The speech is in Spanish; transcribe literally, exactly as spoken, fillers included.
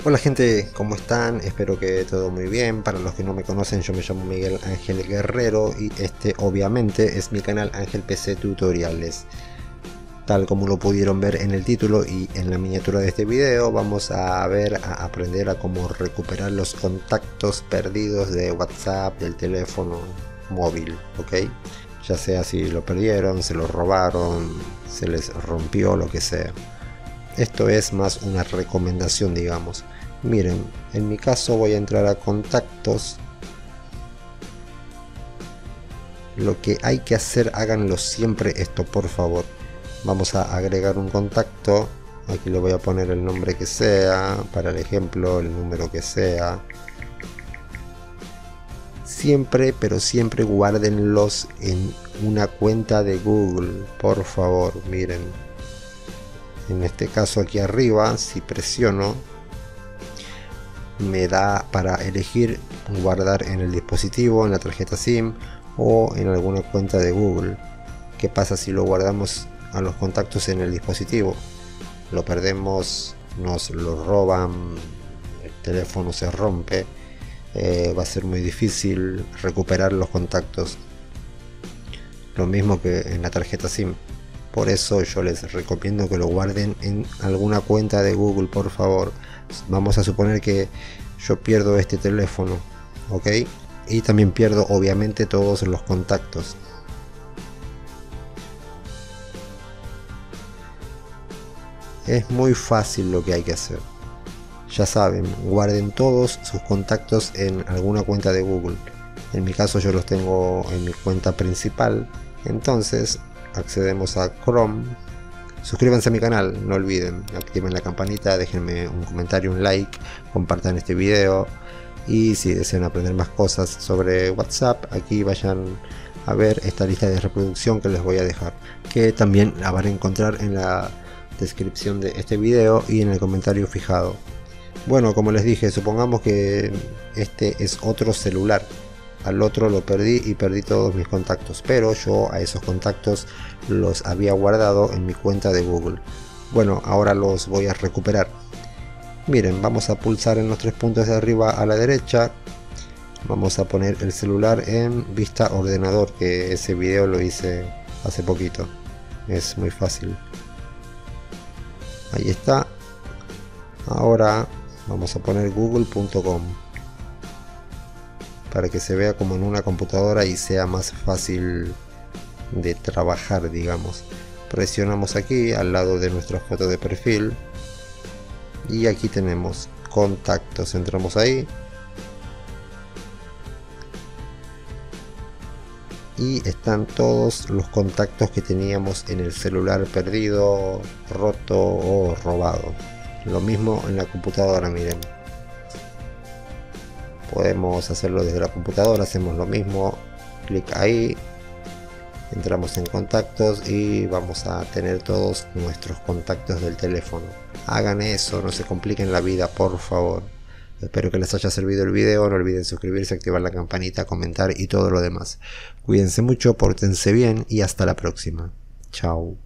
Hola gente, ¿cómo están? Espero que todo muy bien. Para los que no me conocen, yo me llamo Miguel Ángel Guerrero y este obviamente es mi canal Ángel P C Tutoriales. Tal como lo pudieron ver en el título y en la miniatura de este video, vamos a ver, a aprender a cómo recuperar los contactos perdidos de WhatsApp, del teléfono móvil, ¿ok? Ya sea si lo perdieron, se lo robaron, se les rompió, lo que sea. Esto es más una recomendación, digamos. Miren, en mi caso voy a entrar a contactos. Lo que hay que hacer, háganlo siempre esto, por favor. Vamos a agregar un contacto. Aquí le voy a poner el nombre que sea, para el ejemplo, el número que sea. Siempre, pero siempre guárdenlos en una cuenta de Google, por favor. Miren, en este caso aquí arriba, si presiono, me da para elegir guardar en el dispositivo, en la tarjeta SIM o en alguna cuenta de Google. ¿Qué pasa si lo guardamos a los contactos en el dispositivo? Lo perdemos, nos lo roban, el teléfono se rompe, eh, va a ser muy difícil recuperar los contactos. Lo mismo que en la tarjeta SIM. Por eso yo les recomiendo que lo guarden en alguna cuenta de Google, por favor. Vamos a suponer que yo pierdo este teléfono, ¿ok? Y también pierdo obviamente todos los contactos. Es muy fácil lo que hay que hacer. Ya saben, guarden todos sus contactos en alguna cuenta de Google. En mi caso yo los tengo en mi cuenta principal. Entonces accedemos a Chrome. Suscríbanse a mi canal, no olviden, activen la campanita, déjenme un comentario, un like, compartan este video y si desean aprender más cosas sobre WhatsApp, aquí vayan a ver esta lista de reproducción que les voy a dejar, que también la van a encontrar en la descripción de este video y en el comentario fijado. Bueno, como les dije, supongamos que este es otro celular. Al otro lo perdí y perdí todos mis contactos, pero yo a esos contactos los había guardado en mi cuenta de Google. Bueno, ahora los voy a recuperar. Miren, vamos a pulsar en los tres puntos de arriba a la derecha. Vamos a poner el celular en vista ordenador, que ese video lo hice hace poquito. Es muy fácil. Ahí está. Ahora vamos a poner google punto com para que se vea como en una computadora y sea más fácil de trabajar, digamos. Presionamos aquí al lado de nuestra foto de perfil y aquí tenemos contactos, entramos ahí y están todos los contactos que teníamos en el celular perdido, roto o robado. Lo mismo en la computadora, miren. Podemos hacerlo desde la computadora, hacemos lo mismo, clic ahí, entramos en contactos y vamos a tener todos nuestros contactos del teléfono. Hagan eso, no se compliquen la vida, por favor. Espero que les haya servido el video, no olviden suscribirse, activar la campanita, comentar y todo lo demás. Cuídense mucho, pórtense bien y hasta la próxima. Chao.